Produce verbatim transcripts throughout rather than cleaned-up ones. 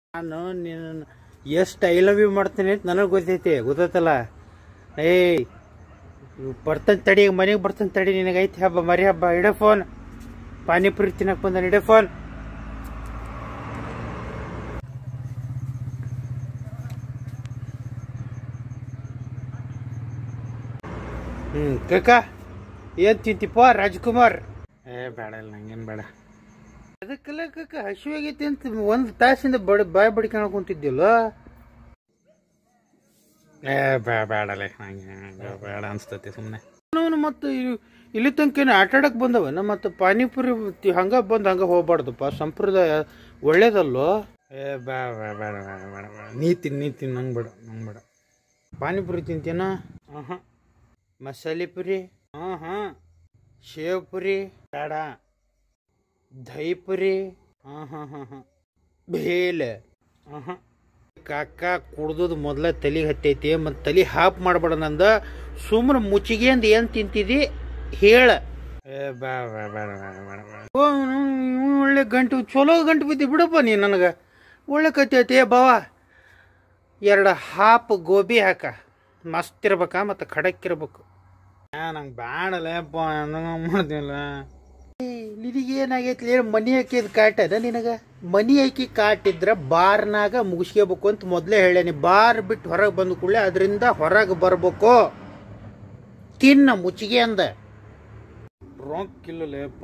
ನಾನು ನೀನು ಎಷ್ಟು ಐ ಲವ್ ಯು ಮಾಡ್ತೀನಿ ಅಂತ ನನಗೆ ಗೊತ್ತೈತಿ ಗೊತ್ತೈತಲ್ಲ. ಏಯ್ ಬರ್ತಾನೆ ತಡಿ, ಮನೆಗೆ ಬರ್ತಾನೆ ತಡಿ, ನಿನಗೈತಿ ಹಬ್ಬ ಮರಿ ಹಬ್ಬ. ಇಡೋ ಫೋನ್, ಪಾನಿಪುರಿ ತಿನ್ನಕ್ಕೆ ಬಂದ, ಇಡೋ ಫೋನ್. ಹ್ಞೂ ಕಕ್ಕ ಏನು ತಿಂತಿಪ್ಪ ರಾಜ್ಕುಮಾರ್? ಏ ಬೇಡ ಇಲ್ಲ, ನಂಗೇನು ಬೇಡ. ಅದಕ್ಕೆಲ್ಲ ಕಕ್ಕ ಹಸಿವಾಗೈತಿ ಅಂತ ಒಂದು ತಾಸಿಂದ ಬಡ ಬಾಯ್ ಬಡಿಕೊಂಡು ಕುಂತಿದ್ದಿಲ್ಲ. ಏ ಬೇ ಬೇಡಲ್ಲ, ನಂಗೆ ಬೇಡ ಅನ್ಸ್ತತಿ ಸುಮ್ಮನೆ. ಅವನು ಮತ್ತು ಇಲ್ಲಿ ತನಕೇನು ಆಟ ಆಡಕ್ಕೆ ಬಂದವನ ಮತ್ತು ಪಾನಿಪುರಿ ಹಂಗೆ ಬಂದು ಹಂಗೆ ಹೋಗ್ಬಾರ್ದಪ್ಪ, ಸಂಪ್ರದಾಯ ಒಳ್ಳೇದಲ್ಲೋ. ಏ ಬೇ ಬೇಡ ಬೇಡ ಬೇಡ ಬೇಡ ನೀ ತಿನ್ ನೀ ತಿನ್ ನಂಗೆ ಬೇಡ ನಂಗೆ ಬೇಡ. ಪಾನಿಪುರಿ ತಿಂತೀನ? ಹಾಂ ಹಾಂ. ಮಸಾಲೆ ಪುರಿ? ಹಾಂ ಹಾಂ. ಶೇವ್ ಪುರಿ ಬೇಡ. ದಹಿ ಪುರಿ? ಹಾಂ ಹಾಂ ಹಾಂ ಹಾಂ. ಬೇಲೆ? ಹಾಂ ಹಾಂ. ಕಾಕ ಕುಡ್ದು ಮೊದಲ ತಲೆಗೆ ಹತ್ತೈತಿ ಮತ್ತು ತಲೆ ಹಾಪ್ ಮಾಡಬೇಡ ನಂದ. ಸುಮ್ಮನೆ ಮುಚ್ಚಿಗೆ ಅಂದ ಏನು ತಿಂತಿದ್ದಿ ಹೇಳ. ಏ ಬಾ ಬೇಡ ಬೇಡ ಬೇಡ ಬೇಡ. ಓ ಒಳ್ಳೆ ಗಂಟು ಚಲೋ ಗಂಟು ಬಿದ್ದಿ ಬಿಡಪ್ಪ ನೀ ನನಗೆ. ಒಳ್ಳೆ ಕತ್ತೈತಿ. ಏ ಬಾವ ಎರಡು ಹಾಪ್ ಗೋಬಿ ಹಾಕ, ಮಸ್ತ್ ಇರ್ಬೇಕಾ ಮತ್ತು ಖಡಕ್ ಇರ್ಬೇಕು. ಹಾಂ ನಂಗೆ ಬ್ಯಾಡಲ್ಲಪ್ಪ, ನಂಗೆ ಮಾಡ್ದಿಲ್ಲ. ನಿನಗೆ ಏನಾಗೈತಿ? ಮನಿ ಹಾಕಿದ ಕಾಟದ ನಿನಗೆ? ಮನಿ ಹಾಕಿ ಕಾಟಿದ್ರೆ ಬಾರ್ನಾಗ ಮುಗಿಸ್ಕೋಬೇಕು ಅಂತ ಮೊದಲೇ ಹೇಳೇನಿ. ಬಾರ್ ಬಿಟ್ಟು ಹೊರಗೆ ಬಂದ ಕೂಡಲೇ ಅದರಿಂದ ಹೊರಗೆ ಬರ್ಬೇಕು. ತಿನ್ನ ಮುಚ್ಚಿಗೆ ಅಂದ. ರೊಕ್ಕಿಲ್ಲಲೇಪ್ಪ,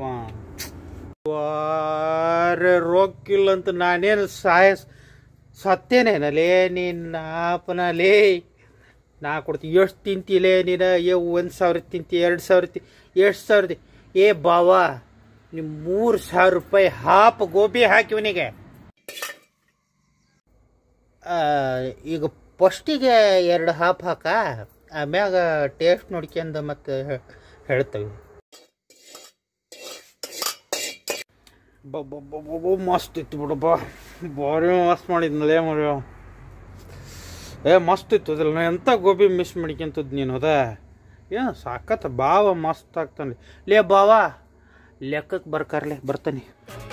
ವಾರೆ ರೊಕ್ಕಿಲ್ಲ ಅಂತ ನಾನೇನು ಸಾಯ ಸತ್ತೇನೇನಲೇ ನಿನ್ನ ಆಪನಲೇ. ನಾ ಕೊಡ್ತೀನಿ. ಎಷ್ಟು ತಿಂತಿಲೇ ನೀನು? ಏ ಒಂದು ಸಾವಿರ ತಿಂತಿ, ಎರಡು ಸಾವಿರ ತಿ ಎಷ್ಟು ಸಾವಿರ ತಿ ಏ ಬಾವ ನೀವು ಮೂರು ಸಾವಿರ ರೂಪಾಯಿ ಹಾಪ್ ಗೋಬಿ ಹಾಕಿವನಿಗೆ. ಈಗ ಫಸ್ಟಿಗೆ ಎರಡು ಹಾಪ್ ಹಾಕ, ಆಮ್ಯಾಗ ಟೇಸ್ಟ್ ನೋಡ್ಕೊಂಡು ಮತ್ತೆ ಹೇಳ್ತೇವೆ. ಬಬ್ಬ ಮಸ್ತ್ ಇತ್ತು ಬಿಡಪ್ಪ, ಭಾರಿ ಮಸ್ತ್ ಮಾಡಿದ್ನಲ್ಲೇ ಮರ. ಏ ಮಸ್ತ್ ಇತ್ತು ಅದ್ರಲ್ಲಿ. ಎಂಥ ಗೋಬಿ ಮಿಸ್ ಮಾಡ್ಕೊಂತದ್ ನೀನು. ಅದ ಏನು ಸಾಕತ್ತ ಬಾವ ಮಸ್ತ್ ಆಗ್ತಾನೆ. ಲೇ ಬಾವ ಲೆಕ್ಕಕ್ಕೆ ಬರ್ಕಾರ್ಲೆ ಬರ್ತಾನೆ.